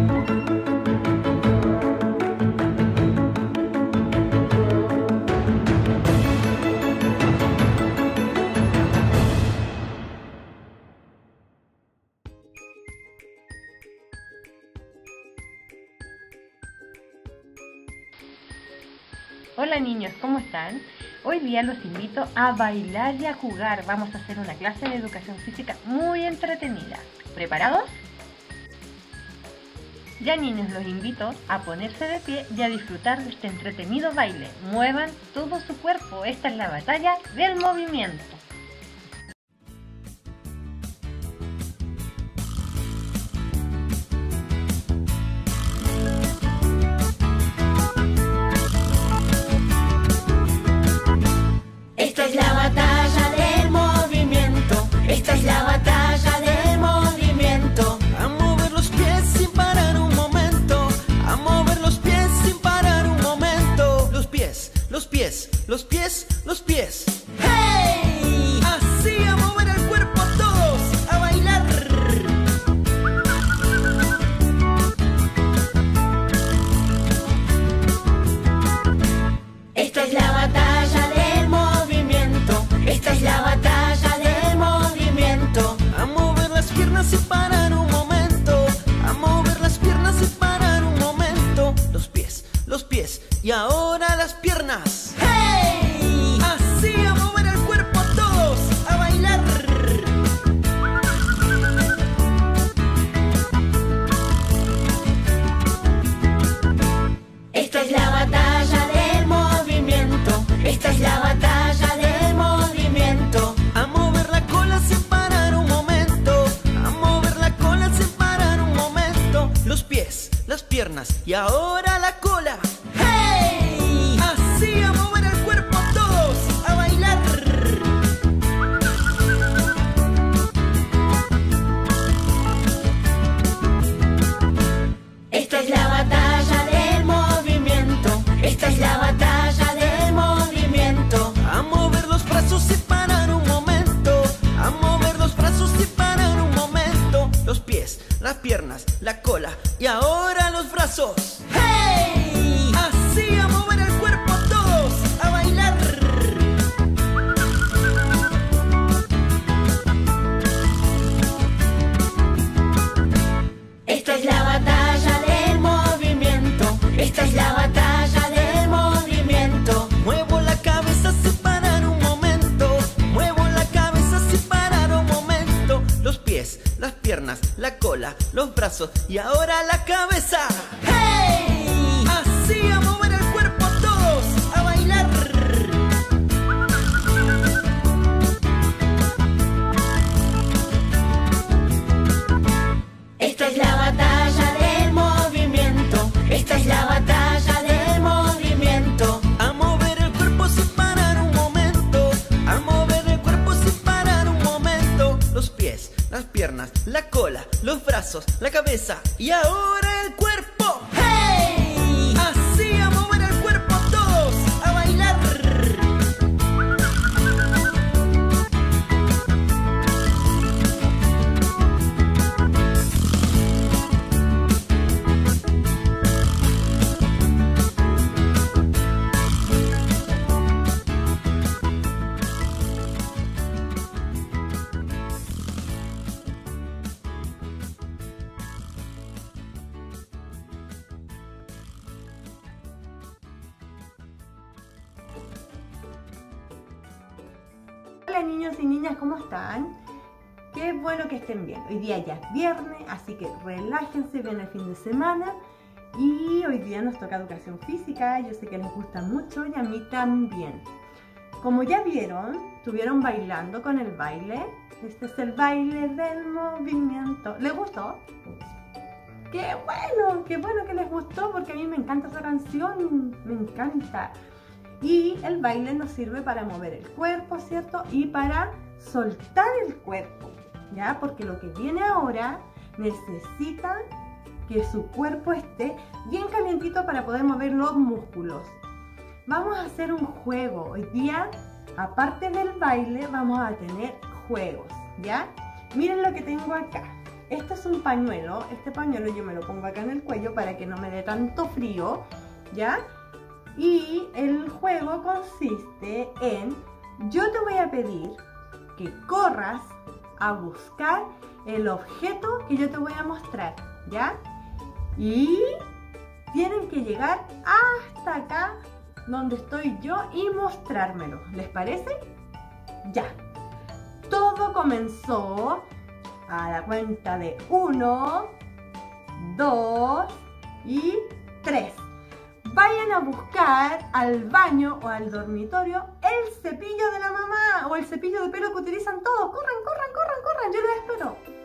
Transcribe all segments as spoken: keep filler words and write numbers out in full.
Hola niños, ¿cómo están? Hoy día los invito a bailar y a jugar. Vamos a hacer una clase de educación física muy entretenida. ¿Preparados? Ya niños, los invito a ponerse de pie y a disfrutar de este entretenido baile. Muevan todo su cuerpo. Esta es la batalla del movimiento. Esta es la batalla del movimiento. Esta es la batalla del movimiento. A mover los pies sin parar un momento. A mover los pies sin parar un momento. Los pies, los pies, los pies, los pies. ¡Hey! Así a mover el cuerpo todos, a bailar. Esta es la batalla del movimiento. Esta es la batalla del movimiento. A mover las piernas sin parar un momento. A mover las piernas sin parar un momento. Los pies, los pies y ahora las piernas. ¡Hey! Así a mover el cuerpo todos, a bailar. Esta es la batalla del movimiento. Esta es la batalla del movimiento. A mover la cola sin parar un momento. A mover la cola sin parar un momento. Los pies, las piernas y ahora la cola. ¡Hey! Así a mover el cuerpo todos, a bailar. Esta es la batalla del movimiento. Esta es la batalla del movimiento. A mover los brazos sin parar un momento. A mover los brazos sin parar un momento. Los pies, las piernas, la cola y ahora los brazos. ¡Hey! Así a mover el cuerpo todos, a bailar. Esta es la batalla del movimiento. Esta es la batalla del movimiento. Muevo la cabeza sin parar un momento. Muevo la cabeza sin parar un momento. Los pies, las piernas, la cola, los brazos y ahora la cabeza. ¡Hey! Así a mover el cuerpo todos, a bailar. Esta es la batalla del movimiento. Esta es la batalla del movimiento. A mover el cuerpo sin parar un momento. A mover el cuerpo sin parar un momento. Los pies, las piernas, la cola, los brazos, la cabeza y ahora el cuerpo. ¡Hey! Así a mover el cuerpo todos, a bailar. Hola niños y niñas, ¿cómo están? Qué bueno que estén bien. Hoy día ya es viernes, así que relájense, viene el fin de semana. Y hoy día nos toca educación física, yo sé que les gusta mucho y a mí también. Como ya vieron, estuvieron bailando con el baile. Este es el baile del movimiento. ¿Les gustó? ¡Qué bueno! ¡Qué bueno que les gustó! Porque a mí me encanta esa canción, me encanta. Y el baile nos sirve para mover el cuerpo, ¿cierto? Y para soltar el cuerpo, ¿ya? Porque lo que viene ahora necesita que su cuerpo esté bien calientito para poder mover los músculos. Vamos a hacer un juego. Hoy día, aparte del baile, vamos a tener juegos, ¿ya? Miren lo que tengo acá. este es un pañuelo. Este pañuelo yo me lo pongo acá en el cuello para que no me dé tanto frío, ¿ya? Y el juego consiste en, yo te voy a pedir que corras a buscar el objeto que yo te voy a mostrar, ¿ya? Y tienen que llegar hasta acá donde estoy yo y mostrármelo. ¿Les parece? Ya. Todo comenzó a la cuenta de uno, dos y tres. Vayan a buscar al baño o al dormitorio el cepillo de la mamá o el cepillo de pelo que utilizan todos. ¡Corran, corran, corran, corran! Yo los espero.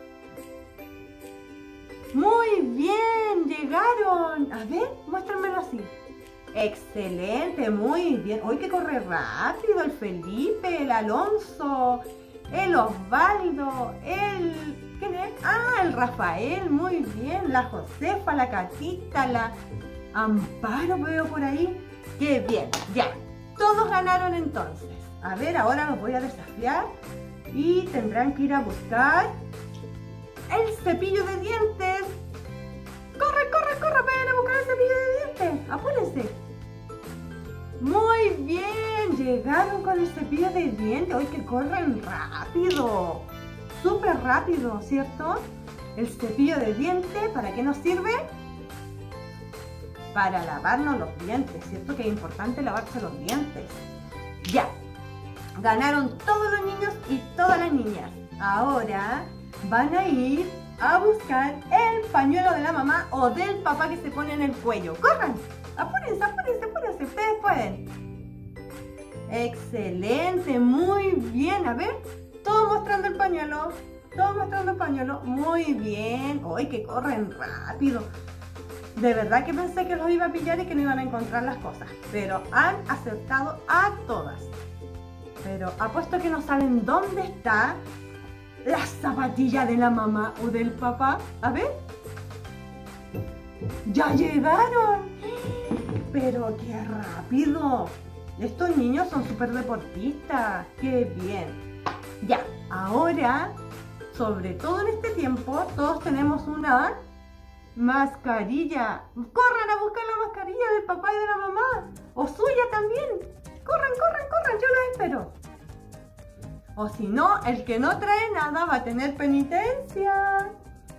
Muy bien, llegaron. A ver, muéstranmelo así. Excelente, muy bien. Hoy que corre rápido el Felipe, el Alonso, el Osvaldo, el... ¿quién es? Ah, el Rafael, muy bien. La Josefa, la Catita, la Amparo veo por ahí. ¡Qué bien! Ya, todos ganaron entonces. A ver, ahora los voy a desafiar y tendrán que ir a buscar el cepillo de dientes. ¡Corre, corre, corre! ¡Vayan a buscar el cepillo de dientes! ¡Apúrense! Muy bien, llegaron con el cepillo de dientes. ¡Hoy que corren rápido! Súper rápido, ¿cierto? El cepillo de dientes, ¿para qué nos sirve? Para lavarnos los dientes, ¿cierto? Que es importante lavarse los dientes. Ya, ganaron todos los niños y todas las niñas. Ahora van a ir a buscar el pañuelo de la mamá o del papá que se pone en el cuello. ¡Corran! ¡Apúrense, apúrense, apúrense! Ustedes pueden. Excelente, muy bien. A ver, todos mostrando el pañuelo. Todos mostrando el pañuelo. Muy bien. ¡Ay, que corren rápido! De verdad que pensé que los iba a pillar y que no iban a encontrar las cosas. Pero han acertado a todas. Pero apuesto que no saben dónde está la zapatilla de la mamá o del papá. A ver. ¡Ya llegaron! ¡Pero qué rápido! Estos niños son súper deportistas. ¡Qué bien! Ya, ahora, sobre todo en este tiempo, todos tenemos una mascarilla. ¡Corran a buscar la mascarilla del papá y de la mamá! ¡O suya también! ¡Corran, corran, corran! Yo los espero. O si no, el que no trae nada va a tener penitencia.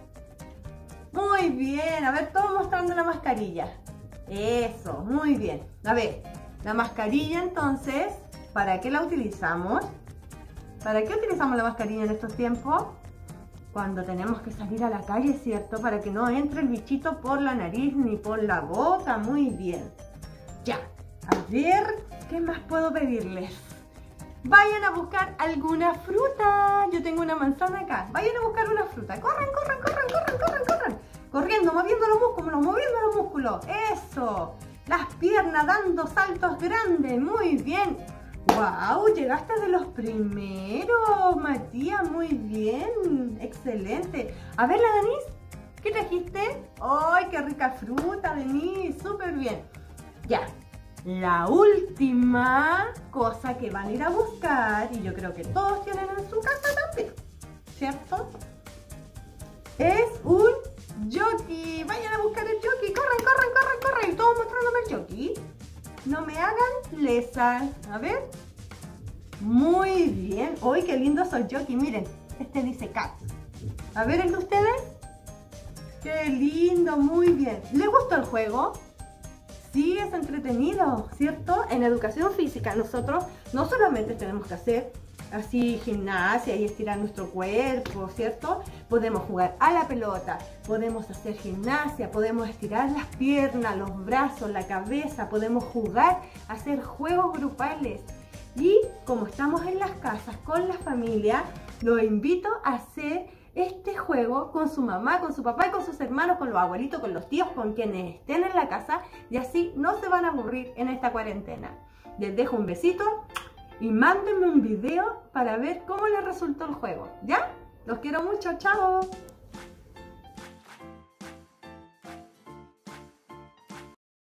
Muy bien. A ver, todos mostrando la mascarilla. Eso, muy bien. A ver, la mascarilla entonces, ¿para qué la utilizamos? ¿Para qué utilizamos la mascarilla en estos tiempos? Cuando tenemos que salir a la calle, ¿cierto? Para que no entre el bichito por la nariz ni por la boca. Muy bien. Ya. A ver, ¿qué más puedo pedirles? Vayan a buscar alguna fruta. Yo tengo una manzana acá. Vayan a buscar una fruta. Corran, corran, corran, corran, corran, corran. Corriendo, moviendo los músculos, moviendo los músculos. Eso. Las piernas dando saltos grandes. Muy bien. ¡Wow! Llegaste de los primeros, Matías. Muy bien. Excelente. A ver, la Denise. ¿Qué trajiste? ¡Ay, qué rica fruta, Denise! Súper bien. Ya. La última cosa que van a ir a buscar, y yo creo que todos tienen en su casa también, ¿cierto? Es un jockey. Vayan a buscar el jockey. Corran, corran, corran, corran. Y todos mostrándome el jockey. No me hagan lesas. A ver. Muy bien. ¡Uy, qué lindo es el jockey! Miren, este dice cat. A ver el de ustedes. ¡Qué lindo! Muy bien. ¿Les gustó el juego? Sí, es entretenido, ¿cierto? En educación física nosotros no solamente tenemos que hacer así gimnasia y estirar nuestro cuerpo, ¿cierto? Podemos jugar a la pelota, podemos hacer gimnasia, podemos estirar las piernas, los brazos, la cabeza, podemos jugar, hacer juegos grupales. Y como estamos en las casas con la familia, los invito a hacer este juego con su mamá, con su papá y con sus hermanos, con los abuelitos, con los tíos, con quienes estén en la casa, y así no se van a aburrir en esta cuarentena. Les dejo un besito y mándenme un video para ver cómo les resultó el juego, ¿ya? Los quiero mucho, chao.